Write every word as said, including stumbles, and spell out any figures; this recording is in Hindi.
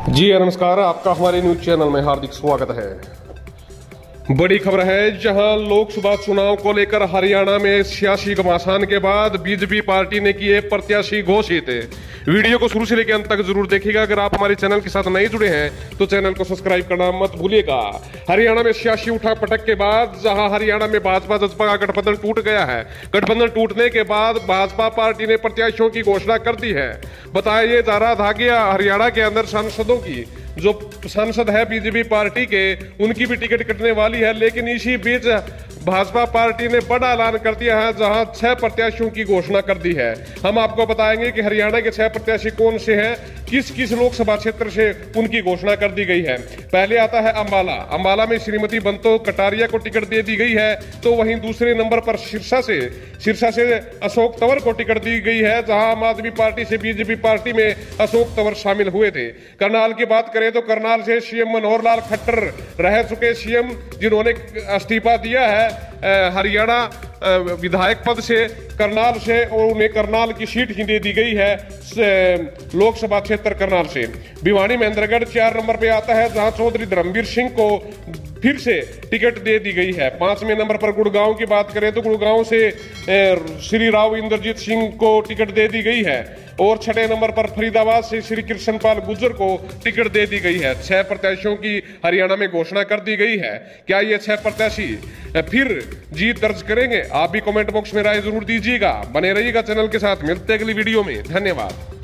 जी नमस्कार, आपका हमारे न्यूज चैनल में हार्दिक स्वागत है। बड़ी खबर है, जहां लोकसभा चुनाव को लेकर हरियाणा में सियासी घमासान के बाद बीजेपी पार्टी ने किए प्रत्याशी घोषित। वीडियो को शुरू से लेकर अंत तक जरूर देखिएगा। अगर आप हमारे चैनल के साथ नहीं जुड़े हैं तो चैनल को सब्सक्राइब करना मत भूलिएगा। हरियाणा में सियासी उठा पटक के बाद जहां हरियाणा में भाजपा जसपा का गठबंधन टूट गया है, गठबंधन टूटने के बाद भाजपा पार्टी ने प्रत्याशियों की घोषणा कर दी है। बताया ये जा रहा था कि हरियाणा के अंदर सांसदों की, जो सांसद है बीजेपी पार्टी के, उनकी भी टिकट कटने वाली है। लेकिन इसी बीच भाजपा पार्टी ने बड़ा ऐलान कर दिया है, जहां छह प्रत्याशियों की घोषणा कर दी है। हम आपको बताएंगे कि हरियाणा के छह प्रत्याशी कौन से हैं, किस किस लोकसभा क्षेत्र से उनकी घोषणा कर दी गई है। पहले आता है अंबाला। अंबाला में श्रीमती बंतो कटारिया को टिकट दे दी गई है। तो वहीं दूसरे नंबर पर सिरसा से सिरसा से अशोक तंवर को टिकट दी गई है, जहां आम आदमी पार्टी से बीजेपी पार्टी में अशोक तंवर शामिल हुए थे। करनाल की बात करें तो करनाल से सीएम मनोहर लाल खट्टर, रह चुके सीएम जिन्होंने इस्तीफा दिया है हरियाणा विधायक पद से, करनाल से, और उन्हें करनाल की सीट ही दे दी गई है लोकसभा क्षेत्र करनाल से। भिवानी महेंद्रगढ़ चार नंबर पे आता है, जहां चौधरी धर्मवीर सिंह को फिर से टिकट दे दी गई है। पांचवें नंबर पर गुड़गांव की बात करें तो गुड़गांव से श्री राव इंद्रजीत सिंह को टिकट दे दी गई है। और छठे नंबर पर फरीदाबाद से श्री कृष्णपाल गुर्जर को टिकट दे दी गई है। छह प्रत्याशियों की हरियाणा में घोषणा कर दी गई है। क्या ये छह प्रत्याशी फिर जीत दर्ज करेंगे? आप भी कमेंट बॉक्स में राय जरूर दीजिएगा। बने रहिएगा चैनल के साथ। मिलते हैं अगली वीडियो में। धन्यवाद।